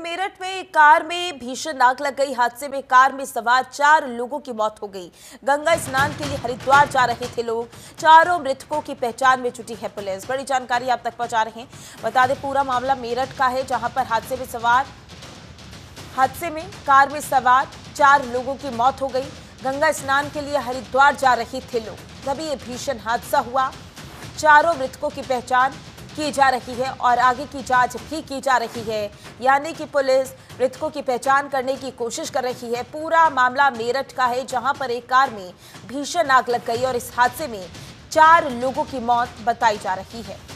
मेरठ में कार में भीषण आग लग गई। हादसे में कार में सवार 4 लोगों की मौत हो गई। गंगा स्नान के लिए हरिद्वार जा रहे थे लोग। चारों मृतकों की पहचान में जुटी है पुलिस। बड़ी जानकारी आप तक पहुंचा रहे हैं। बता दें पूरा मामला मेरठ का है, जहां पर हादसे में कार में सवार 4 लोगों की मौत हो गई। गंगा स्नान के लिए हरिद्वार जा रहे थे लोग, तभी ये भीषण हादसा हुआ। चारों मृतकों की पहचान की जा रही है और आगे की जांच भी की जा रही है, यानी कि पुलिस मृतकों की पहचान करने की कोशिश कर रही है। पूरा मामला मेरठ का है, जहां पर एक कार में भीषण आग लग गई और इस हादसे में 4 लोगों की मौत बताई जा रही है।